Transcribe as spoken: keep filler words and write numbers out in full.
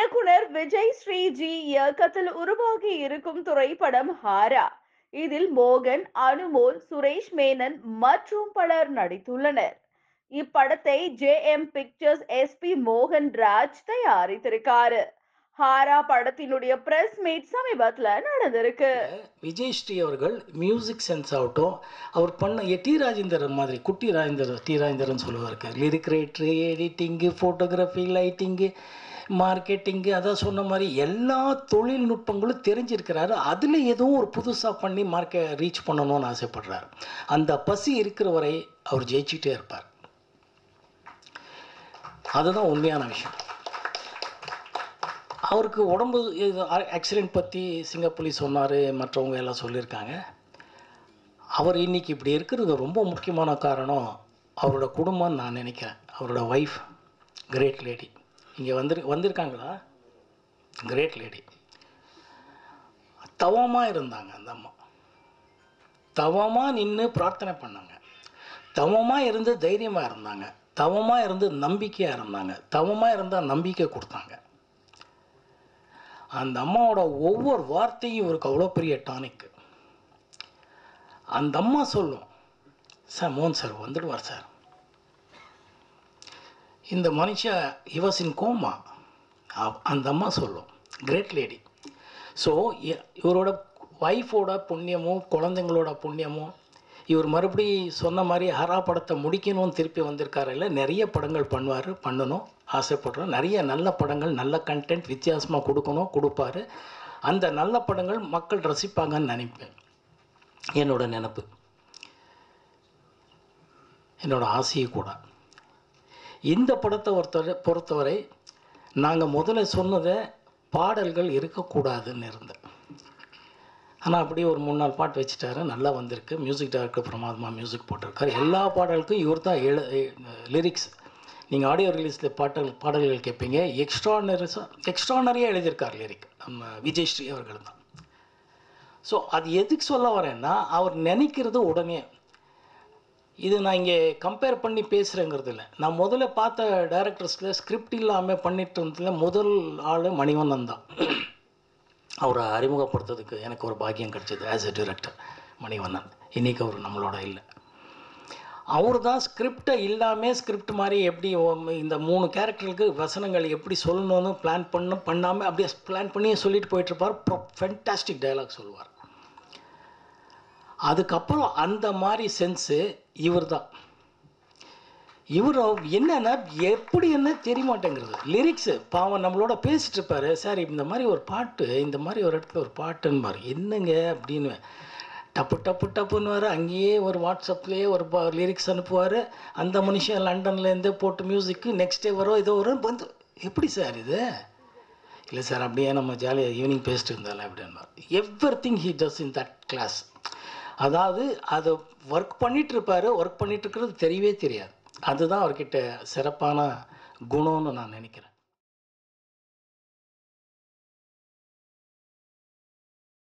இயக்குனர் விஜய் ஸ்ரீஜி இயக்கத்தில் உருவாகி இருக்கும் திரைப்படம் ஹாரா. இதில் மோகன், அனுமோல், சுரேஷ் மேனன் மற்றும் பலர் நடித்துள்ளனர். இப்படத்தை J M pictures S P மோகன் ராஜ் தயாரித்திருக்காரு. ஹாரா படத்தினுடைய பிரஸ் மீட் சமீபத்துல நடந்திருக்கு. விஜய் ஸ்ரீ அவர்கள் மியூசிக் சென்ஸ் ஆகட்டும், அவர் பண்ண டி ராஜேந்தர் மாதிரி குட்டி ராஜேந்தர் டி ராஜேந்தர்னு சொல்லுவாருக்கு. Lyric writer, editing, photography, lighting, marketing, அதான் சொன்ன மாதிரி எல்லா தொழில்நுட்பங்களும் தெரிஞ்சிருக்கிறாரு. அதில் எதுவும் ஒரு புதுசாக பண்ணி மார்க்கெட் ரீச் பண்ணணும்னு ஆசைப்படுறாரு. அந்த பசி இருக்கிற வரை அவர் ஜெயிச்சுட்டே இருப்பார். அதுதான் உண்மையான விஷயம். அவருக்கு உடம்பு ஆக்சிடெண்ட் பற்றி சிங்கப்புலி சொன்னார், மற்றவங்க எல்லாம் சொல்லியிருக்காங்க. அவர் இன்றைக்கி இப்படி இருக்கிறது ரொம்ப முக்கியமான காரணம் அவரோட குடும்பம்னு நான் நினைக்கிறேன். அவரோட ஒய்ஃப் கிரேட் லேடி இங்கே வந்து வந்திருக்காங்களா? கிரேட் லேடி தவமாக இருந்தாங்க. அந்த அம்மா தவமாக நின்று பிரார்த்தனை பண்ணாங்க. தவமாக இருந்து தைரியமாக இருந்தாங்க. தவமாக இருந்து நம்பிக்கையாக இருந்தாங்க. தவமாக இருந்தால் நம்பிக்கை கொடுத்தாங்க. அந்த அம்மாவோட ஒவ்வொரு வார்த்தையும் இவருக்கு அவ்வளோ பெரிய டானிக்கு. அந்த அம்மா சொல்லும், சார் மோகன் சார் வந்துடுவார் சார், இந்த மனுஷன் இவசின் கோமா. அந்த அம்மா சொல்லும், கிரேட் லேடி. ஸோ இவரோட ஒய்ஃபோட புண்ணியமும் குழந்தைங்களோட முக்கியமும் இவர் மறுபடி சொன்ன மாதிரி ஹரா படத்தை முடிக்கணும்னு திருப்பி வந்திருக்காரு. இல்லை நிறைய படங்கள் பண்ணுவார், பண்ணணும் ஆசைப்படுறோம். நிறைய நல்ல படங்கள், நல்ல கண்டென்ட் வித்தியாசமாக கொடுக்கணும், கொடுப்பாரு. அந்த நல்ல படங்கள் மக்கள் ரசிப்பாங்கன்னு நினைப்பேன். என்னோட நினப்பு, என்னோட ஆசையை கூட. இந்த படத்தை ஒருத்தவரை பொறுத்தவரை நாங்கள் முதல்ல சொன்னதை பாடல்கள் இருக்கக்கூடாதுன்னு இருந்தேன். ஆனால் அப்படியே ஒரு மூணு நாலு பாட்டு வச்சுட்டாரு, நல்லா வந்திருக்கு. மியூசிக் டைரக்டர் பிரமாதமாக மியூசிக் போட்டிருக்காரு. எல்லா பாடலுக்கும் இவர் தான் எழு லிரிக்ஸ். நீங்கள் ஆடியோ ரிலீஸில் பாட்டல் பாடல்கள் கேட்பீங்க, எக்ஸ்ட்ரானரிஸாக எக்ஸ்ட்ரானரியாக எழுதியிருக்கார் லிரிக் நம்ம விஜய் ஸ்ரீ அவர்கள் தான். ஸோ அது எதுக்கு சொல்ல வரேன்னா, அவர் நினைக்கிறது உடனே. இது நான் இங்கே கம்பேர் பண்ணி பேசுகிறேங்கிறது இல்லை. நான் முதல்ல பார்த்த டைரக்டர்ஸில் ஸ்கிரிப்ட் இல்லாமல் பண்ணிட்டு இருந்ததுல முதல் ஆள் மணிவண்ணன் தான். அவரை அறிமுகப்படுத்துறதுக்கு எனக்கு ஒரு பாக்கியம் கிடச்சிது ஆஸ் எ டிரெக்டர். மணிவண்ணன் இன்றைக்கி அவர் நம்மளோட இல்லை. அவர் தான் ஸ்கிரிப்டை இல்லாமல் ஸ்கிரிப்ட் மாதிரி எப்படி இந்த மூணு கேரக்டருக்கு வசனங்கள் எப்படி சொல்லணும்னு பிளான் பண்ண பண்ணாமல் அப்படியே பிளான் பண்ணி சொல்லிட்டு போயிட்டுருப்பார். ஃபென்டாஸ்டிக் டயலாக் சொல்லுவார். அதுக்கப்புறம் அந்த மாதிரி சென்ஸு இவர் தான். இவர் என்னென்னா எப்படி என்ன தெரிய மாட்டேங்கிறது. லிரிக்ஸு பாவம் நம்மளோட பேசிகிட்டு இருப்பார். சார் இந்த மாதிரி ஒரு பாட்டு, இந்த மாதிரி ஒரு இடத்துல ஒரு பாட்டுன்னு பாரு என்னங்க அப்படின்னு டப்பு டப்பு டப்புன்னு அங்கேயே ஒரு வாட்ஸ்அப்லேயே ஒரு பா லிரிக்ஸ் அனுப்புவார். அந்த மனுஷன் லண்டன்லேருந்தே போட்டு மியூசிக்கு நெக்ஸ்ட் டே வரும், இதோ வரும் வந்து எப்படி சார் இது? இல்லை சார் அப்படியே நம்ம ஜாலியாக ஈவினிங் பேசிட்டு இருந்தாலும் அப்படின்னா everything he does in that class. அதாவது அதை ஒர்க் பண்ணிகிட்ருப்பார், ஒர்க் பண்ணிகிட்ருக்கிறது தெரியவே தெரியாது. அதுதான் அவர்கிட்ட சிறப்பான குணம்னு நான் நினைக்கிறேன்.